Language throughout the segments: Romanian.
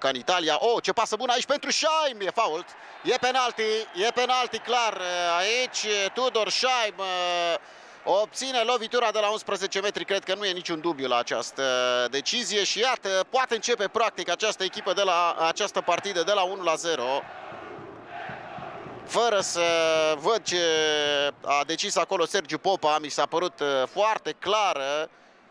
ca în Italia. Oh, ce pasă bună aici pentru Scheim, e fault. E penalti clar aici. Tudor Scheim obține lovitura de la 11 metri, cred că nu e niciun dubiu la această decizie și iată, poate începe practic această echipă de la această partidă de la 1-0. Fără să văd ce a decis acolo Sergiu Popa, mi s-a părut foarte clară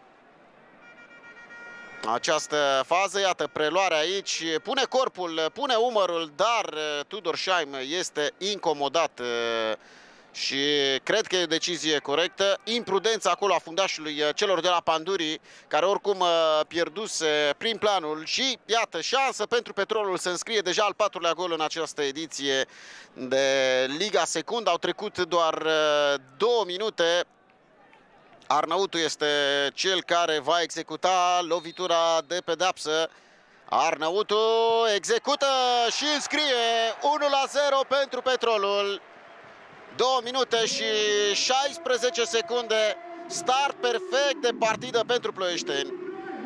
această fază. Iată, preluarea aici, pune corpul, pune umărul, dar Tudor Scheim este incomodat și cred că e o decizie corectă. Imprudența acolo a fundașului celor de la Panduri, care oricum pierduse prin planul și iată, șansă pentru Petrolul să înscrie deja al 4-lea gol în această ediție de Liga Secundă. Au trecut doar 2 minute. Arnautu este cel care va executa lovitura de pedeapsă. Arnautu execută și înscrie 1-0 pentru Petrolul. 2 minute și 16 secunde. Start perfect de partidă pentru ploieșteni.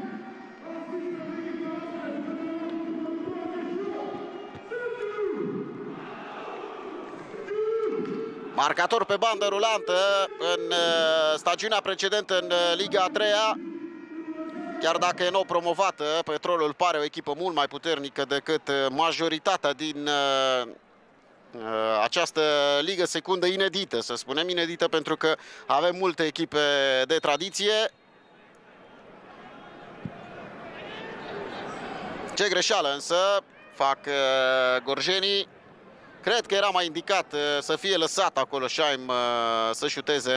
Marcator pe bandă rulantă în stagiunea precedentă în Liga a 3-a. Chiar dacă e nou promovată, Petrolul pare o echipă mult mai puternică decât majoritatea din această ligă secundă inedită, să spunem inedită, pentru că avem multe echipe de tradiție. Ce greșeală însă fac gorjenii. Cred că era mai indicat să fie lăsat acolo Scheim să șuteze.